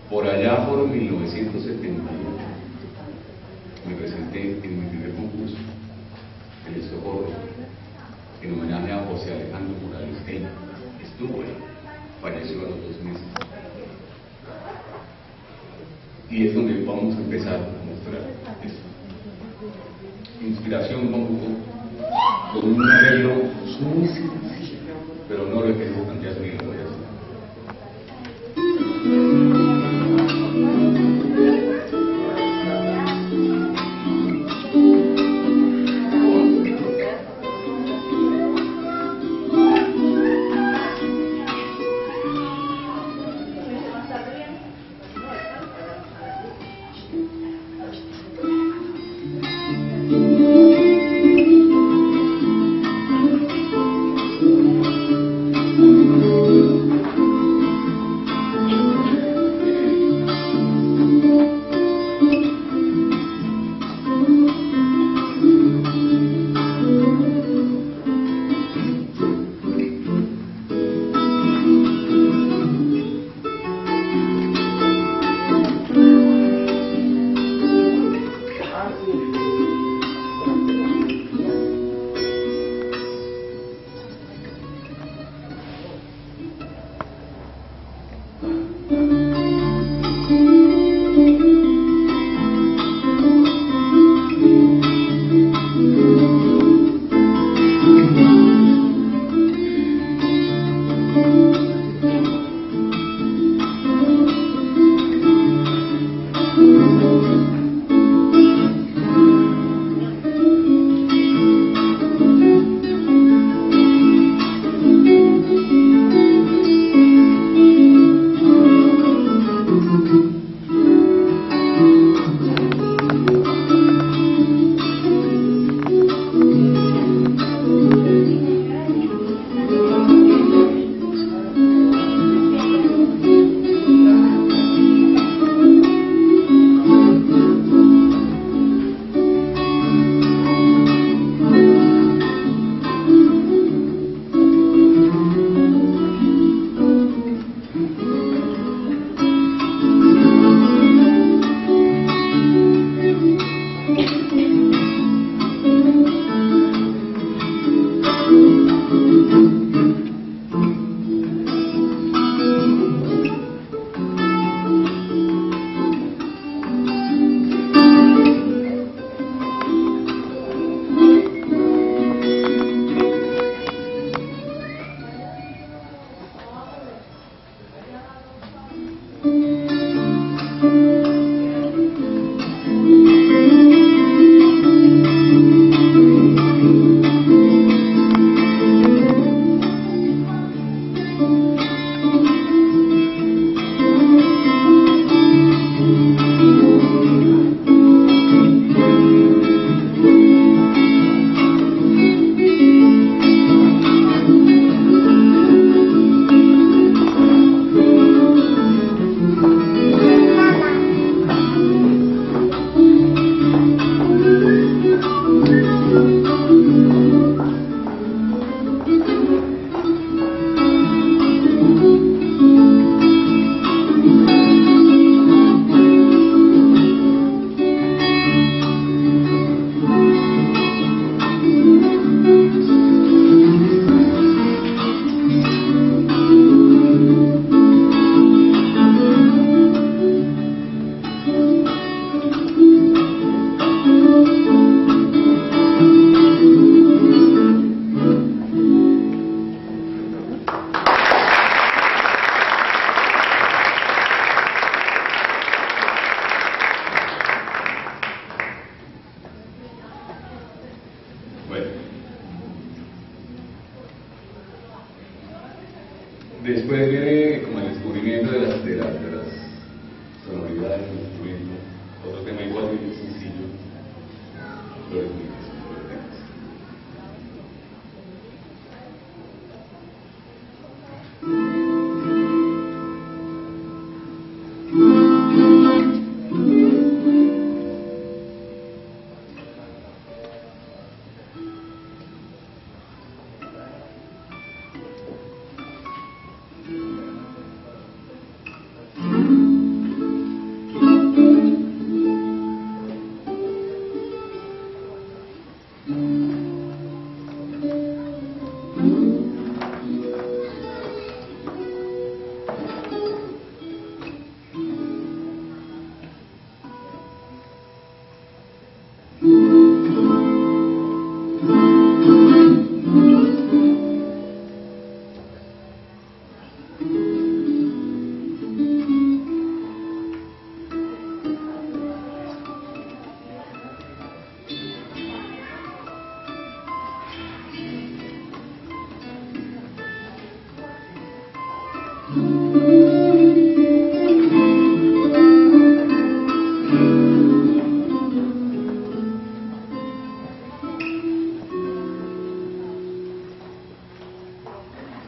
Por allá por 1978 me presenté en mi primer concurso, El Socorro, en homenaje a José Alejandro Morales Ey. Estuvo ahí, falleció a los 2 meses. Y es donde vamos a empezar a mostrar esto. Inspiración con un arreglo muy sencillo, pero no lo he querido plantear ni lo voy a hacer. Después viene como el descubrimiento de las sonoridades del instrumento, otro tema igual muy sencillo, flores bonitas.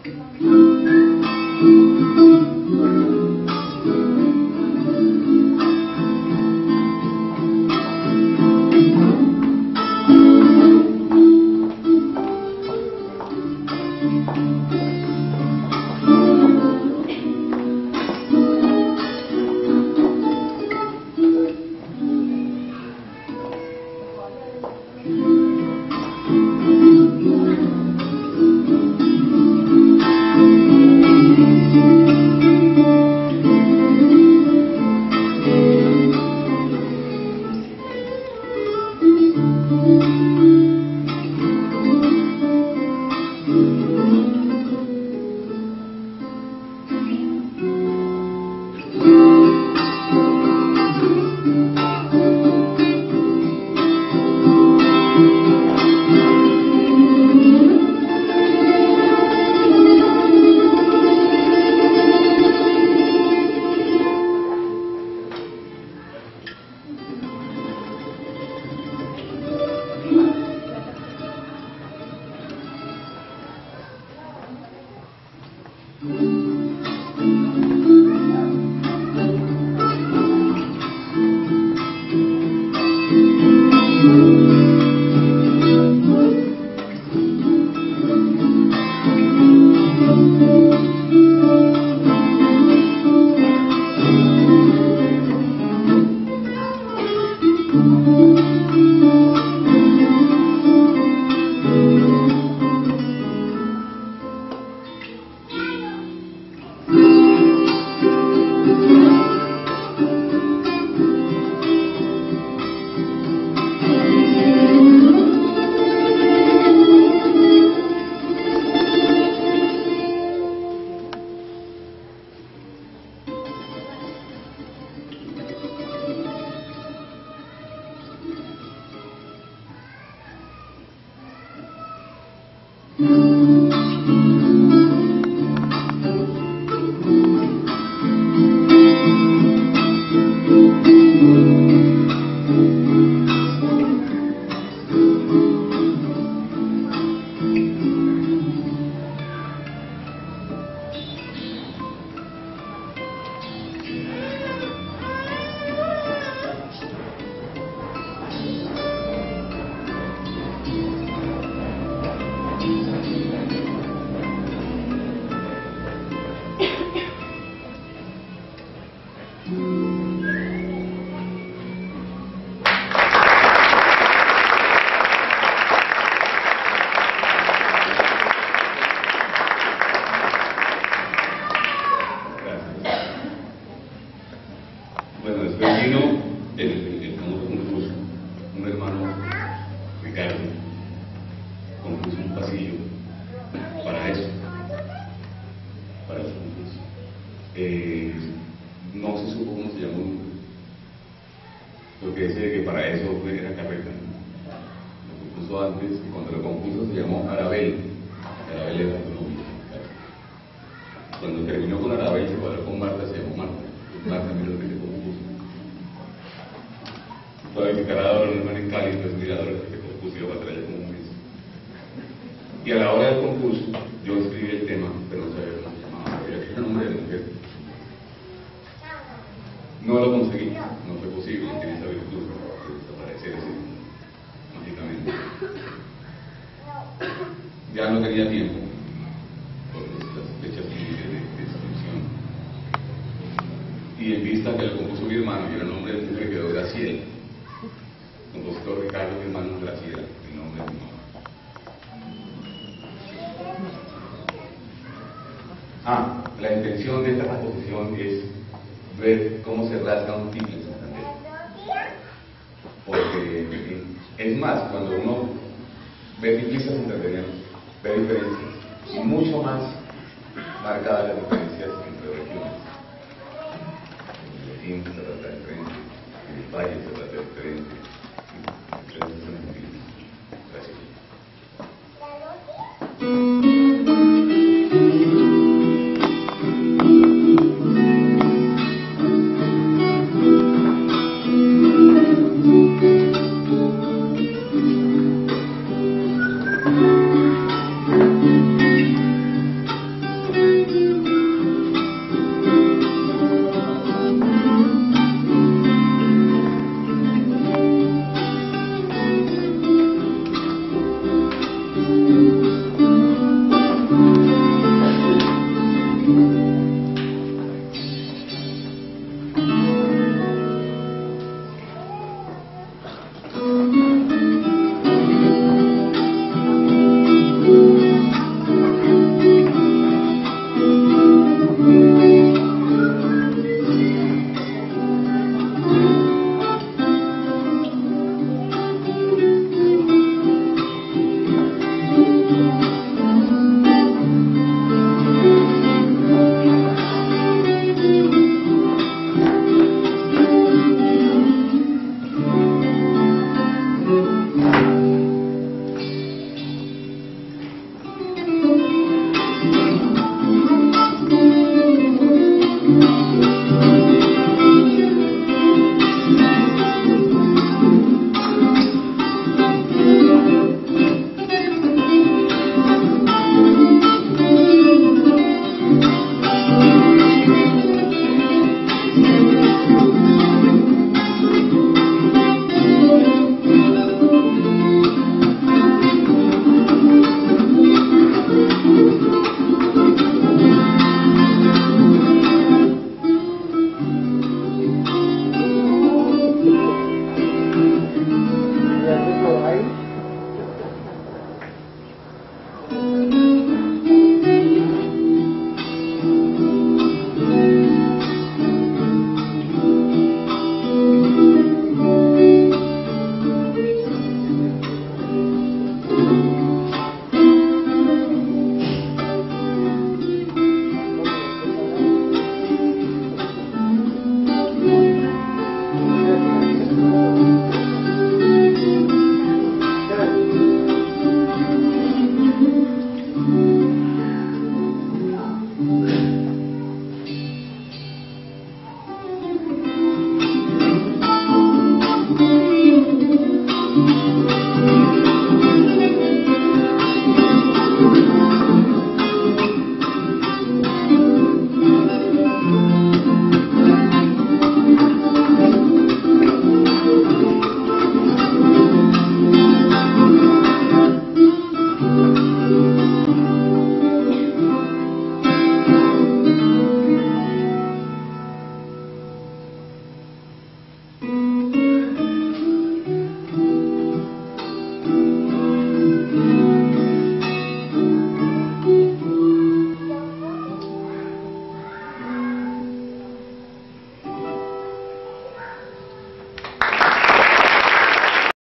No se supo cómo se llamó, porque sé que para eso era carreta. Lo compuso antes, y cuando lo compuso se llamó Arabel. Arabel era su novio. Cuando terminó con Arabel se cuadró con Marta, se llamó Marta. Marta miró lo que se compuso. Todavía mi carador, un hermano en Cali, pues mirador que se compuso para traer como un mes. Y a la hora del concurso, yo escribí el tema, pero no sabía cómo se llamaba, era que era nombre de mujer. No lo conseguí, no fue posible, tiene esa virtud de desaparecer ese mágicamente. Ya no tenía tiempo por estas fechas límites de inscripción. Y en vista que lo compuso mi hermano, y era el nombre de mujer, quedó Graciela. Compositor Ricardo, mi hermano Graciela, el nombre de mi mamá. La intención de esta composición es ver cómo se rasga un tiple en Santander. Porque es más, cuando uno ve tiplistas santandereanos, ve diferencias, y mucho más marcadas las diferencias entre regiones. En el Lecín se trata diferente, en el Valle se trata diferente, diferencias